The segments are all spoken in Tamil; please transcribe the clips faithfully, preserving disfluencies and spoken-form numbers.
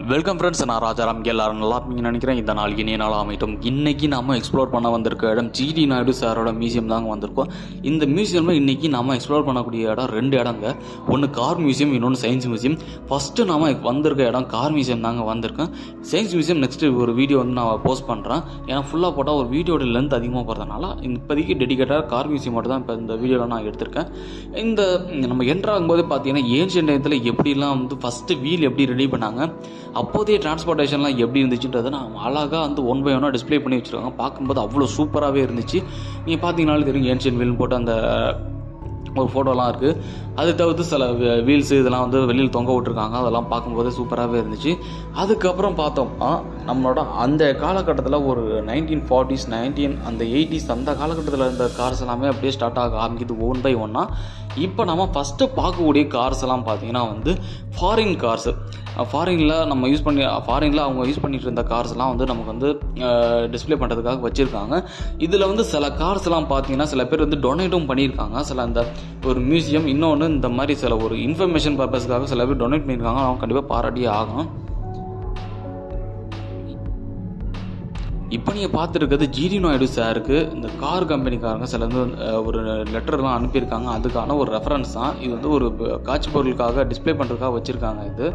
வெல்கம் ஃப்ரெண்ட்ஸ், நான் ராஜாராம். எல்லாரும் நல்லா இருப்பீங்கன்னு நினைக்கிறேன். இந்த நாள் இனிய நாள் அமைட்டும். இன்றைக்கி நாம் எக்ஸ்ப்ளோர் பண்ண வந்திருக்க இடம் ஜிடி நாயுடு சாரோட மியூசியம் தாங்க வந்திருக்கோம். இந்த மியூசியமில் இன்றைக்கி நாம் எக்ஸ்ப்ளோர் பண்ணக்கூடிய இடம் ரெண்டு இடங்க. ஒன்று கார் மியூசியம், இன்னொன்று சயின்ஸ் மியூசியம். ஃபஸ்ட்டு நாம் வந்திருக்க இடம் கார் மியூசியம் தாங்க வந்திருக்கேன். சயின்ஸ் மியூசியம் நெக்ஸ்ட்டு ஒரு வீடியோ வந்து நான் போஸ்ட் பண்ணுறேன். ஏன்னா ஃபுல்லாக போட்டால் ஒரு வீடியோட லென்த் அதிகமாக போகிறதுனால இப்போதைக்கு டெடிக்கேட்டாக கார் மியூசியம் மட்டும் தான் இப்போ இந்த வீடியோவில் நான் எடுத்திருக்கேன். இந்த நம்ம என்ட்ரு ஆகும்போது பார்த்தீங்கன்னா ஏன்ஷியன் டைத்தில் எப்படிலாம் வந்து ஃபஸ்ட்டு வீல் எப்படி ரெடி பண்ணாங்க, அப்போதைய டிரான்ஸ்போர்ட்டேஷன்லாம் எப்படி இருந்துச்சுன்றதை நான் அழகாக வந்து ஒன் பை ஒன்னாக டிஸ்பிளே பண்ணி வச்சுருக்காங்க. பார்க்கும்போது அவ்வளோ சூப்பராகவே இருந்துச்சு. நீங்கள் பார்த்தீங்கனாலும் தெரியும், ஏன்ஷியன் வீல் போட்டு அந்த ஒரு ஃபோட்டோலாம் இருக்குது. அது தவிர்த்து சில வீல்ஸு இதெல்லாம் வந்து வெளியில் தொங்க விட்டுருக்காங்க. அதெல்லாம் பார்க்கும்போது சூப்பராகவே இருந்துச்சு. அதுக்கப்புறம் பார்த்தோம்னா நம்மளோட அந்த காலகட்டத்தில் ஒரு நைன்டீன் ஃபார்ட்டிஸ் நைன்டீன் அந்த எயிட்டிஸ் அந்த காலகட்டத்தில் இருந்த கார்ஸ் எல்லாமே அப்படியே ஸ்டார்ட் ஆக ஆரம்பிக்குது ஒன் பை ஒன்னாக. இப்போ நம்ம ஃபஸ்ட்டு பார்க்கக்கூடிய கார்ஸ் எல்லாம் பார்த்தீங்கன்னா வந்து ஃபாரின் கார்ஸு. ஃபாரினில் நம்ம யூஸ் பண்ணி ஃபாரினில் அவங்க யூஸ் பண்ணிட்டு இருந்த கார்ஸ்லாம் வந்து நமக்கு வந்து டிஸ்பிளே பண்ணுறதுக்காக வச்சுருக்காங்க. இதில் வந்து சில கார்ஸ்லாம் பார்த்தீங்கன்னா சில பேர் வந்து டொனேட்டும் பண்ணியிருக்காங்க. சில அந்த ஒரு மியூசியம், இன்னொன்று இந்த மாதிரி சில ஒரு இன்ஃபர்மேஷன் பர்பஸ்க்காக சில பேர் டொனேட் பண்ணியிருக்காங்க. அவங்க கண்டிப்பாக பாராட்டியே ஆகும். இப்போ நீங்கள் பார்த்துருக்கிறது ஜிடி நாயுடு சாருக்கு இந்த கார் கம்பெனிக்காரங்க சில வந்து ஒரு லெட்டர்லாம் அனுப்பியிருக்காங்க. அதுக்கான ஒரு ரெஃபரன்ஸ் தான் இது. வந்து ஒரு காட்சி பொருளுக்காக டிஸ்பிளே பண்ணுறதுக்காக வச்சுருக்காங்க. இது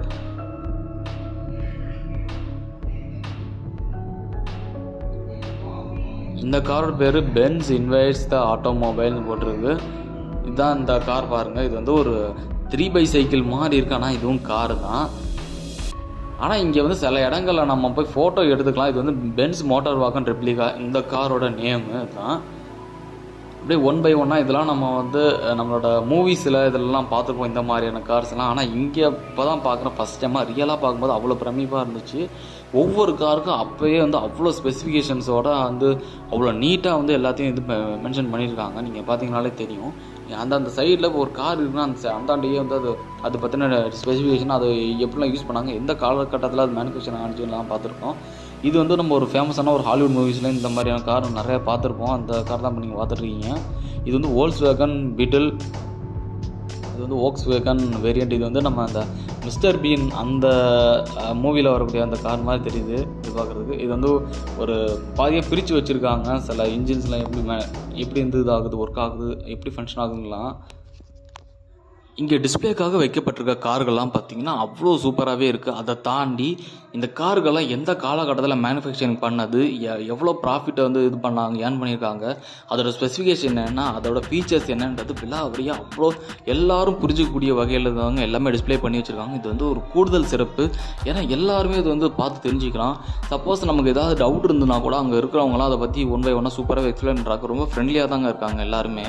இந்த காரோட பேர் பென்ஸ் இன்வைட்ஸ் த ஆட்டோமொபைல்னு போட்டிருக்கு. இதுதான் இந்த கார் பாருங்கள். இது வந்து ஒரு த்ரீ பை சைக்கிள் மாதிரி இருக்கு. ஆனால் இதுவும் காரு தான். ஆனால் இங்கே வந்து சில இடங்களில் நம்ம போய் ஃபோட்டோ எடுத்துக்கலாம். இது வந்து பென்ஸ் மோட்டார் வாகன் ரெப்ளிகா இந்த காரோட நேமு தான். அப்படியே ஒன் பை ஒன்னாக இதெல்லாம் நம்ம வந்து நம்மளோட மூவிஸில் இதெல்லாம் பார்த்துருப்போம் இந்த மாதிரியான கார்ஸ்லாம். ஆனால் இங்கே இப்போ தான் பார்க்குறோம் ஃபஸ்ட் டைமாக ரியலாக பார்க்கும்போது அவ்வளோ பிரமிப்பாக இருந்துச்சு. ஒவ்வொரு காருக்கும் அப்போயே வந்து அவ்வளோ ஸ்பெசிஃபிகேஷன்ஸோட வந்து அவ்வளோ நீட்டாக வந்து எல்லாத்தையும் இது மென்ஷன் பண்ணியிருக்காங்க. நீங்கள் பார்த்தீங்கனாலே தெரியும். அந்த அந்த சைடில் ஒரு கார் இருக்குன்னா அந்த அந்தாண்டையே வந்து அது அது பற்றின ஸ்பெசிஃபிகேஷன், அது எப்படிலாம் யூஸ் பண்ணாங்க, எந்த காலகட்டத்தில் அது மேனுஃபேக்சர் ஆனிச்சுலாம் பார்த்துருக்கோம். இது வந்து நம்ம ஒரு ஃபேமஸான ஒரு ஹாலிவுட் மூவிஸில் இந்த மாதிரியான கார் நிறையா பார்த்துருப்போம். அந்த கார் தான் இப்போ நீங்கள் பார்த்துட்ருக்கீங்க. இது வந்து வோல்க்ஸ் வேகன் பீட்டில். இது வந்து வோல்க்ஸ் வேகன் வேரியண்ட். இது வந்து நம்ம அந்த மிஸ்டர் பீன் அந்த மூவியில் வரக்கூடிய அந்த கார் மாதிரி தெரியுது இது பார்க்குறதுக்கு. இது வந்து ஒரு பாதியாக பிரித்து வச்சுருக்காங்க. சில இன்ஜின்ஸ்லாம் எப்படி மே எப்படி இருந்து இதாகுது, ஒர்க் ஆகுது, எப்படி ஃபங்க்ஷன் ஆகுதுலாம். இங்கே டிஸ்பிளேக்காக வைக்கப்பட்டிருக்க கார்கள்லாம் பார்த்திங்கன்னா அவ்வளோ சூப்பராகவே இருக்குது. அதை தாண்டி இந்த கார்கள்லாம் எந்த காலகட்டத்தில் மேனுஃபேக்சரிங் பண்ணது, எவ்வளோ ப்ராஃபிட்டை வந்து இது பண்ணாங்க, ஏர்ன் பண்ணியிருக்காங்க, அதோட ஸ்பெசிஃபிகேஷன் என்னென்னா, அதோட ஃபீச்சர்ஸ் என்னன்றது விலாவரியாக அவ்வளோ எல்லாரும் புரிஞ்சிக்கக்கூடிய வகையில் இருந்தவங்க எல்லாமே டிஸ்பிளே பண்ணி வச்சுருக்காங்க. இது வந்து ஒரு கூடுதல் சிறப்பு. ஏன்னா எல்லாருமே இது வந்து பார்த்து தெரிஞ்சுக்கலாம். சப்போஸ் நமக்கு ஏதாவது டவுட் இருந்ததுன்னா கூட அங்கே இருக்கிறவங்களாம் அதை பற்றி ஒன் பை ஒன்னாக சூப்பராக எக்ஸ்பிளைன் பண்ணுறாங்க. ரொம்ப ஃப்ரெண்ட்லியாக தாங்க இருக்காங்க எல்லாருமே.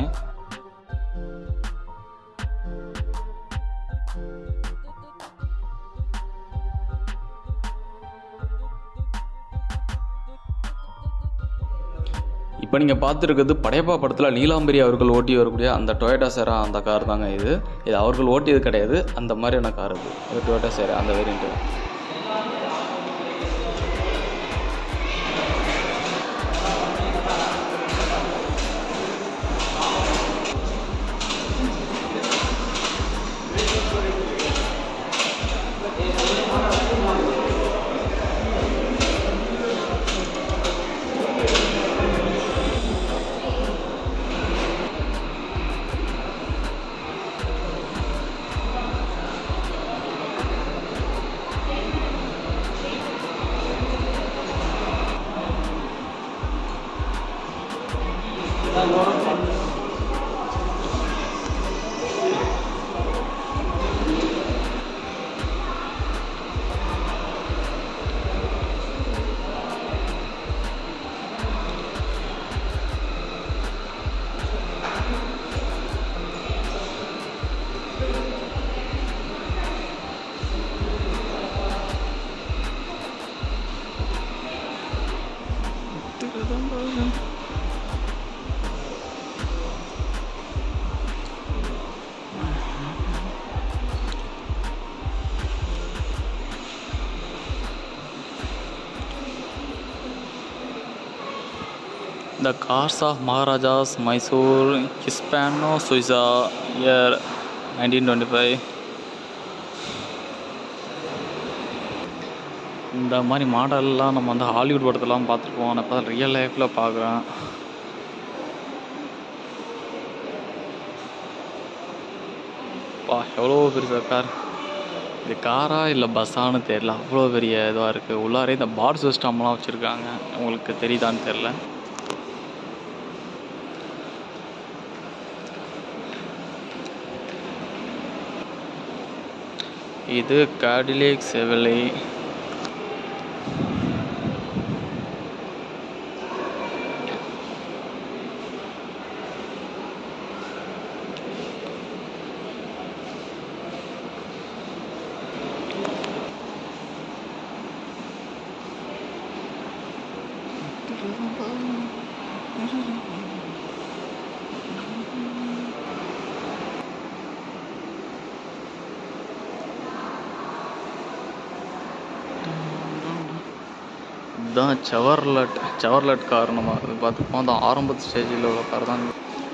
இப்போ நீங்கள் பார்த்துருக்கிறது படையப்பா படத்தில் நீலாம்பரி அவர்கள் ஓட்டி வரக்கூடிய அந்த டொயோட்டா சேரா அந்த கார் தாங்க இது. இது அவர்கள் ஓட்டியது கிடையாது, அந்த மாதிரியான கார் இது. இது டொயோட்டா சேரா அந்த variant. The Cars of Maharajas, Mysore, Hispano-Suiza, year nineteen twenty-five. இந்த மாதிரி மாடல்லாம் நம்ம வந்து ஹாலிவுட் படத்தெல்லாம் பார்த்துருப்போம். நான் இப்போ தான் ரியல் லைஃப்பில் பார்க்குறேன். பா எவ்வளோ பெருசாக கார். இது காரா இல்லை பஸ்ஸானு தெரில. அவ்வளோ பெரிய இதுவாக இருக்குது. உள்ளாரே இந்த பார் சிஸ்டம்லாம் வச்சுருக்காங்க. உங்களுக்கு தெரியுதான்னு தெரில. இது கேடிலேக் செவலே. இதுதான் செவர்லெட் செவர்லெட் கார். நம்ம அது பார்த்துப்போம். அந்த ஆரம்பத்து ஸ்டேஜில் உள்ள கார் தான்.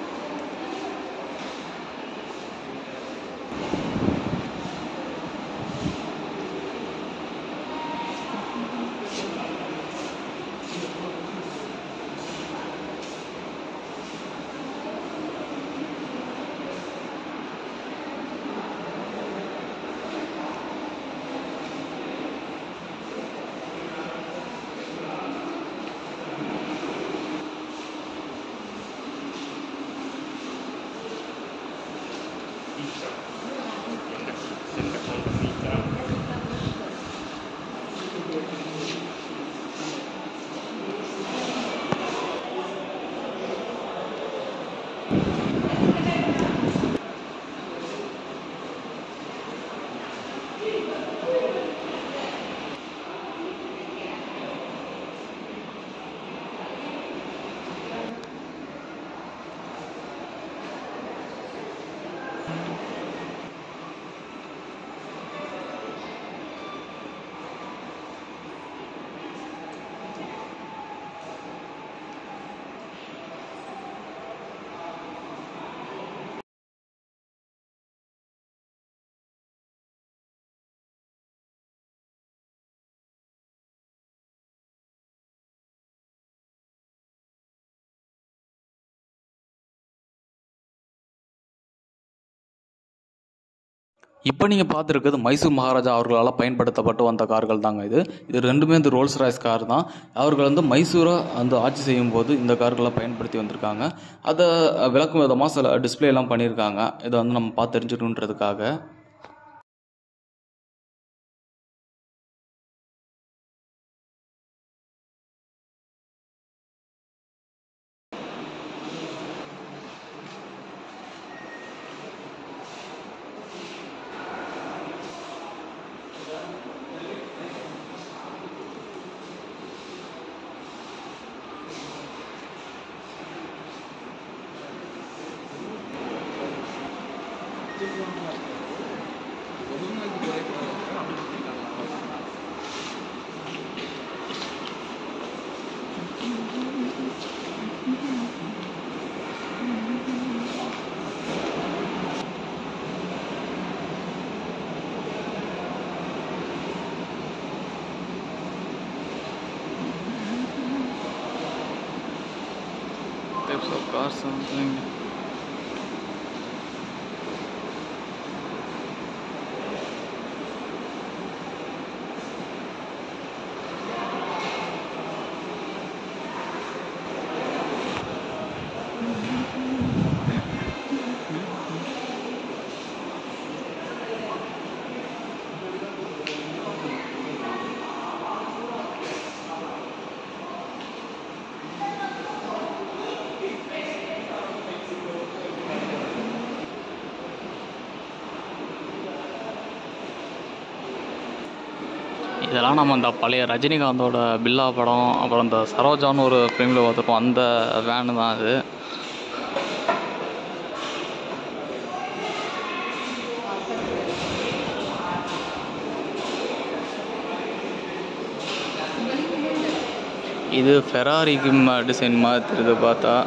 இப்போ நீங்கள் பார்த்துருக்கிறது மைசூர் மகாராஜா அவர்களால் பயன்படுத்தப்பட்டு வந்த கார்கள் தாங்க இது. இது ரெண்டுமே வந்து ரோல்ஸ் ராய்ஸ் கார் தான். அவர்கள் வந்து மைசூரை வந்து ஆட்சி செய்யும் போது இந்த கார்களை பயன்படுத்தி வந்திருக்காங்க. அதை விளக்கும் விதமாக சில டிஸ்பிளே எல்லாம் பண்ணியிருக்காங்க. இதை வந்து நம்ம பார்த்து தெரிஞ்சுக்கணுன்றதுக்காக. Types of cars something. இதெல்லாம் நம்ம இந்த பழைய ரஜினிகாந்தோட பில்லா படம், அப்புறம் இந்த சரோஜான்னு ஒரு ஃபிலிமில் பார்த்துருப்போம். அந்த வேனு தான் அது. இது ஃபெராரிக்கு டிசைன் மாதிரி தெரியுது பார்த்தா.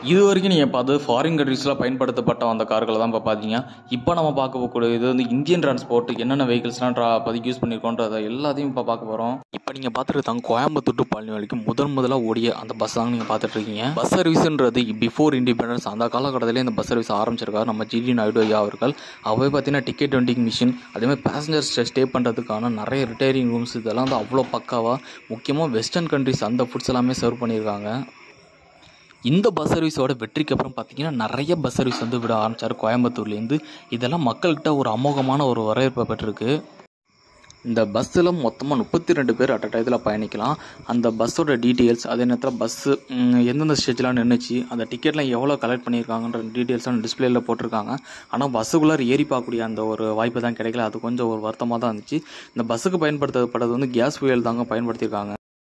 இது வரைக்கும் நீங்கள் பார்த்து ஃபாரின் கண்ட்ரீஸில் பயன்படுத்தப்பட்ட அந்த கார்களை தான் இப்போ பார்த்தீங்க. இப்போ நம்ம பார்க்க போகக்கூடிய இது வந்து இந்தியன் டிரான்ஸ்போர்ட் என்னென்ன வெஹிக்கிள்ஸ்லாம் ட்ரா பதிக்கு யூஸ் பண்ணியிருக்கோன்றதை எல்லாத்தையும் இப்போ பார்க்க போகிறோம். இப்போ நீங்கள் பார்த்துட்டு தாங்க கோயம்புத்தூர் டு பழனி வரைக்கும் முதல் முதலாக ஓடிய அந்த பஸ் தாங்க நீங்கள் பார்த்துட்டு இருக்கீங்க. பஸ் சர்வீஸ்ன்றது பிஃபோர் இண்டிபெண்டன்ஸ் அந்த காலகட்டத்திலே இந்த பஸ் சர்வீஸ் ஆரம்பிச்சிருக்காரு நம்ம ஜிடி நாயுடு ஐயா அவர்கள். அவை பார்த்தீங்கன்னா டிக்கெட் வெண்டிங் மிஷின், அதேமாதிரி பேசஞ்சர்ஸ் ஸ்டே பண்ணுறதுக்கான நிறைய ரிட்டையரிங் ரூம்ஸ், இதெல்லாம் வந்து அவ்வளோ பக்காவாக முக்கியமாக வெஸ்டர்ன் கண்ட்ரிஸ் அந்த ஃபுட்ஸ் எல்லாமே சர்வ் பண்ணியிருக்காங்க. இந்த பஸ் சர்வீஸோட வெற்றிக்கு அப்புறம் பார்த்தீங்கன்னா நிறைய பஸ் சர்வீஸ் வந்து விட ஆரம்பித்தார் கோயம்புத்தூர்லேருந்து. இதெல்லாம் மக்கள்கிட்ட ஒரு அமோகமான ஒரு வரவேற்பை பெற்றிருக்கு. இந்த பஸ்ஸில் மொத்தமாக முப்பத்தி ரெண்டு பேர் அட் அ டயத்தில் பயணிக்கலாம். அந்த பஸ்ஸோட டீட்டெயில்ஸ், அதே நேரத்தில் பஸ்ஸு எந்தெந்த ஸ்டேஜ்லாம் நின்றுச்சு, அந்த டிக்கெட்லாம் எவ்வளோ கலெக்ட் பண்ணியிருக்காங்கன்ற டீட்டெயில்ஸ்லாம் டிஸ்பிளேயில் போட்டிருக்காங்க. ஆனால் பஸ்ஸுக்குள்ளார ஏறி பார்க்கக்கூடிய அந்த ஒரு வாய்ப்பு தான் கிடைக்கல. அது கொஞ்சம் ஒரு வருத்தமாக தான் இருந்துச்சு. இந்த பஸ்ஸுக்கு பயன்படுத்தப்பட்டது வந்து கேஸ் ஃபியூயல் தாங்க பயன்படுத்தியிருக்காங்க.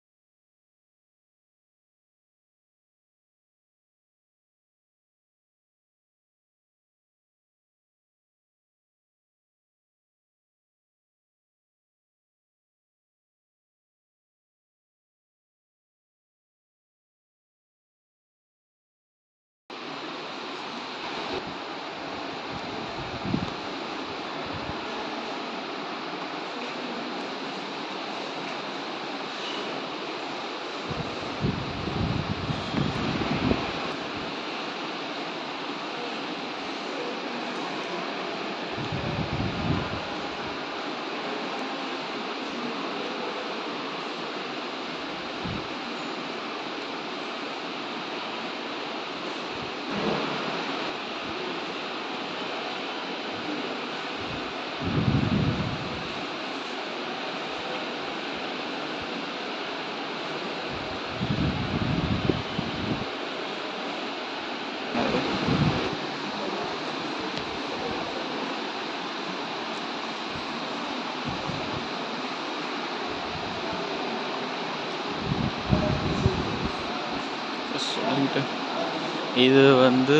இது வந்து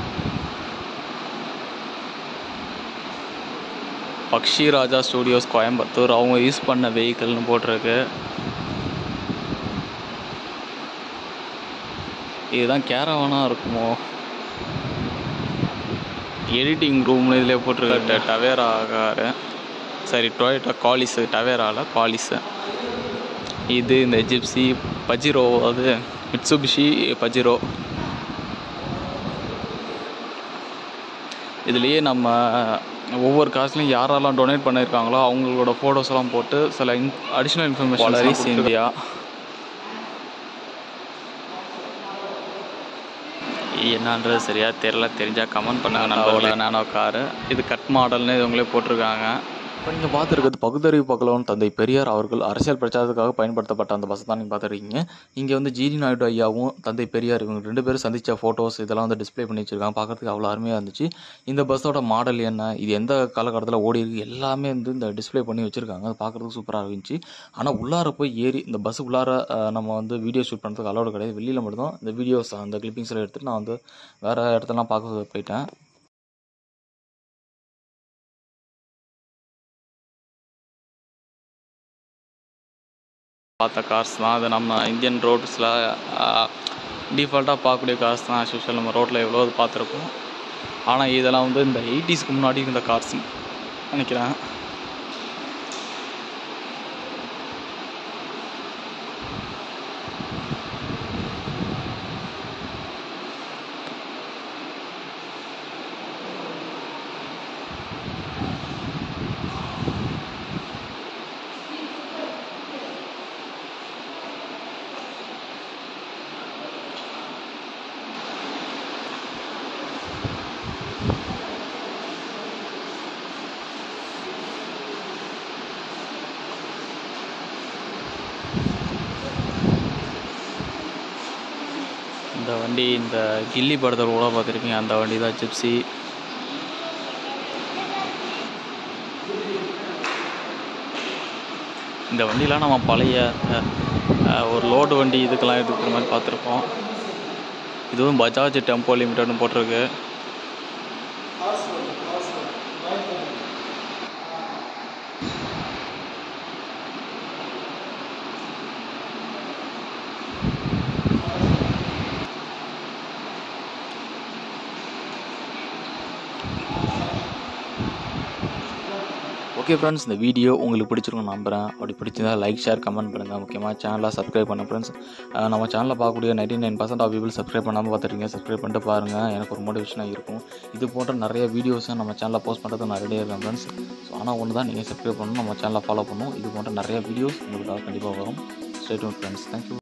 பக்ஷி ராஜா ஸ்டூடியோஸ் கோயம்புத்தூர் அவங்க யூஸ் பண்ண வெஹிக்கிள்னு போட்டிருக்கு. இதுதான் கேரவானாக இருக்குமோ, எடிட்டிங் ரூம்னு இதிலே போட்டிருக்க. டவேரா காரு, சரி டொயோட்டா காலிஸு, டவேராவில் காலிஸு. இது இந்த ஜிப்சி பஜிரோ, அது மிட்சுபிஷி பஜிரோ. இதுலேயே நம்ம ஒவ்வொரு காசுலையும் யாரெல்லாம் டொனேட் பண்ணியிருக்காங்களோ அவங்களோட ஃபோட்டோஸ்லாம் போட்டு சில in additional information. Polaris India என்னன்றது சரியாக தெரில, தெரிஞ்சால் கமெண்ட் பண்ணுங்க நண்பர்களே. நானோ காரு இது கட் மாடல்னு இவங்களே போட்டிருக்காங்க. இப்போ நீங்கள் பார்த்துருக்கிறது பகுத்தறிவு பகலவன் தந்தை பெரியார் அவர்கள் அரசியல் பிரச்சாரத்துக்காக பயன்படுத்தப்பட்ட அந்த பஸ் தான் நீங்கள் பார்த்துருக்கீங்க. இங்கே வந்து ஜிடி நாயுடு ஐயாவும் தந்தை பெரியார் இவங்க ரெண்டு பேரும் சந்தித்த ஃபோட்டோஸ் இதெல்லாம் வந்து டிஸ்பிளே பண்ணி வச்சுருக்காங்க. பார்க்குறதுக்கு அவ்வளோ அருமையாக இருந்துச்சு. இந்த பஸ்ஸோட மாடல் என்ன, இது எந்த காலகட்டத்தில் ஓடி இருக்குது, எல்லாமே வந்து இந்த டிஸ்பிளே பண்ணி வச்சுருக்காங்க. அது பார்க்குறதுக்கு சூப்பராக இருந்துச்சு. ஆனால் உள்ளார போய் ஏறி இந்த பஸ்ஸு உள்ளார நம்ம வந்து வீடியோ ஷூட் பண்ணுறதுக்கு அலோடு கிடையாது. வெளியில் மட்டும்தான் இந்த வீடியோஸ் அந்த கிளிப்பிங்ஸில் எடுத்துகிட்டு நான் வந்து வேறு இடத்துலலாம் பார்க்க போயிட்டேன். பார்த்த கார்ஸ் தான் அது. நம்ம இந்தியன் ரோட்ஸில் டிஃபால்ட்டாக பார்க்கக்கூடிய கார்ஸ் தான். ஆஸ் யூஷுவல் நம்ம ரோட்டில் எவ்வளோ அது பார்த்துருப்போம். ஆனால் இதெல்லாம் வந்து இந்த எயிட்டிஸ்க்கு முன்னாடி இருந்த கார்ஸ் நினைக்கிறேன். இந்த வண்டி இந்த கில்லி படத்தில் கூட பார்த்துருப்பீங்க, அந்த வண்டி தான் ஜிப்சி. இந்த வண்டிலாம் நம்ம பழைய ஒரு லோடு வண்டி இதுக்கெல்லாம் எடுக்கிற மாதிரி பார்த்துருப்போம். இதுவும் பஜாஜ் டெம்போ லிமிடெட்னு போட்டிருக்கு. ஓகே ஃப்ரெண்ட்ஸ், இந்த வீடியோ உங்களுக்கு பிடிச்சிருக்குன்னு நம்புகிறேன். அப்படி பிடிச்சிருந்தா லைக் ஷேர் கமெண்ட் பண்ணுங்கள். முக்கியமாக சேனலை சப்ஸ்கிரைப் பண்ண ஃப்ரெண்ட்ஸ். நம்ம சேனலில் பார்க்கக்கூடிய ninety nine percent of people subscribe பண்ணாமல் பார்த்துருக்கீங்க. சப்ஸ்கிரைப் பண்ணிட்டு பாருங்கள், எனக்கு ஒரு மோட்டிவேஷனாக இருக்கும். இது போன்ற நிறைய வீடியோஸை நம்ம சேனலில் போஸ்ட் பண்ணுறது நான் ரெடியாக இருக்கேன் ஃப்ரெண்ட்ஸ். ஸோ ஆனால் ஒன்று தான், நீங்கள் சப்ஸ்கிரைப் பண்ணணும், நம்ம சேனலை ஃபாலோ பண்ணணும். இது போன்ற நிறைய வீடியோஸ் உங்களுக்காக கண்டிப்பாக வரும். Stay tune friends. தேங்க்யூ.